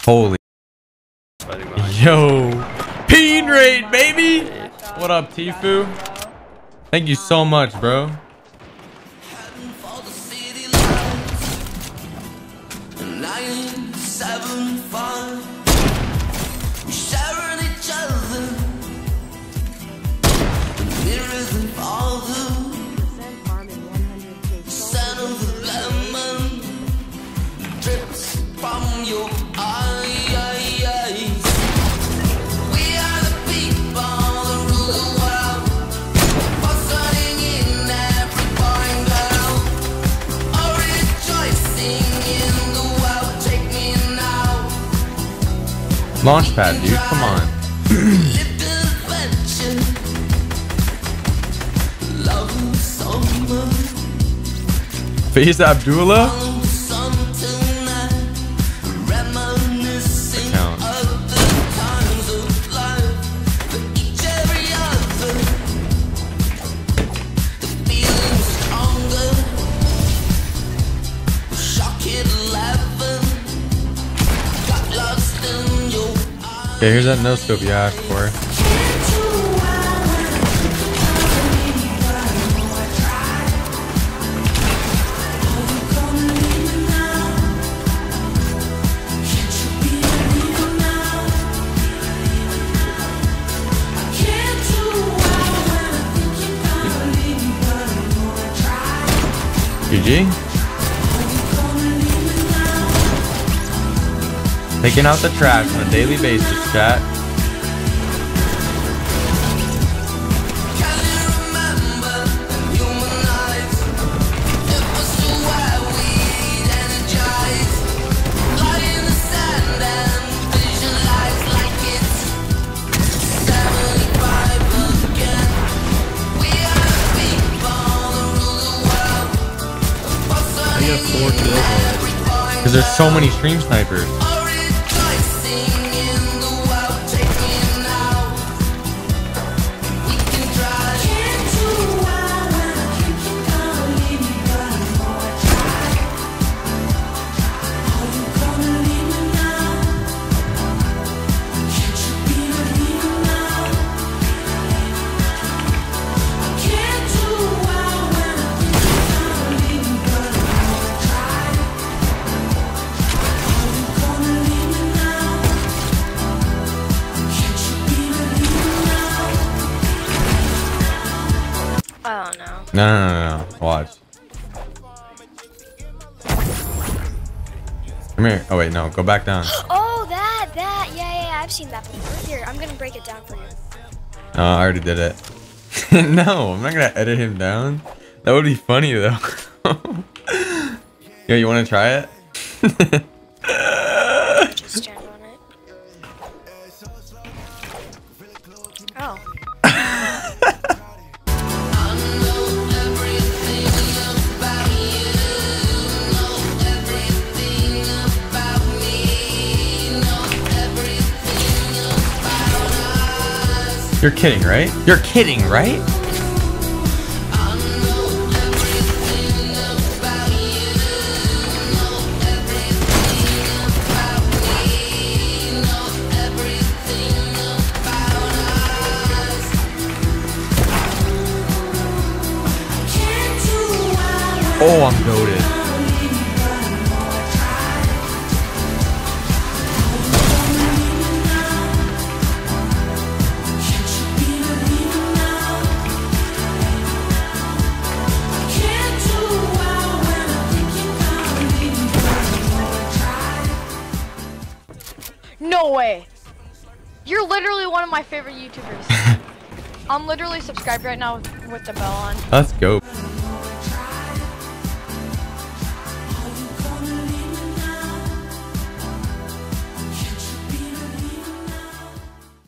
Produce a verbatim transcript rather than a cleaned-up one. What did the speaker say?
Holy. Yo. Peen raid, baby. What up, Tifu? Thank you so much, bro. Launchpad, dude, come on. Face Abdullah? Account. Okay, here's that no scope you asked for. G G. Taking out the trash on a daily basis, chat. I got four kills already. Because there's so many stream snipers. Oh no. No, no, no, no. Watch. Come here. Oh, wait, no. Go back down. Oh, that, that. Yeah, yeah, yeah. I've seen that before. Here, I'm gonna break it down for you. Oh, I already did it. No, I'm not gonna edit him down. That would be funny, though. Yo, you wanna try it? Just stand on it. Oh. You're kidding, right? You're kidding, right? Oh, I'm goated. No way. You're literally one of my favorite YouTubers. I'm literally subscribed right now with, with the bell on. Let's go.